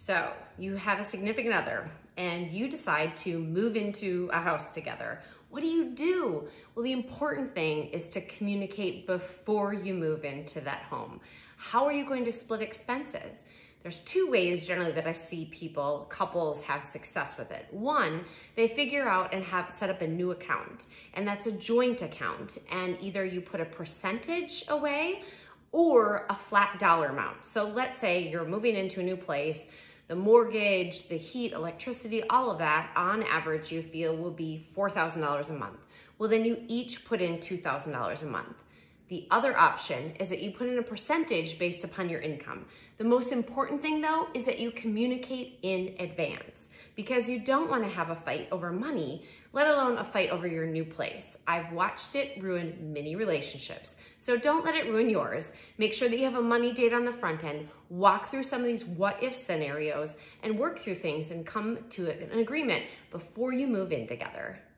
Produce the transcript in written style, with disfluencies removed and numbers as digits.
So you have a significant other and you decide to move into a house together. What do you do? Well, the important thing is to communicate before you move into that home. How are you going to split expenses? There's two ways generally that I see couples have success with it. One, they figure out and have set up a new account, and that's a joint account. And either you put a percentage away or a flat dollar amount. So let's say you're moving into a new place, the mortgage, the heat, electricity, all of that, on average, you feel will be $4,000 a month. Well, then you each put in $2,000 a month. The other option is that you put in a percentage based upon your income. The most important thing though is that you communicate in advance, because you don't want to have a fight over money, let alone a fight over your new place. I've watched it ruin many relationships, so don't let it ruin yours. Make sure that you have a money date on the front end, walk through some of these what-if scenarios, and work through things and come to an agreement before you move in together.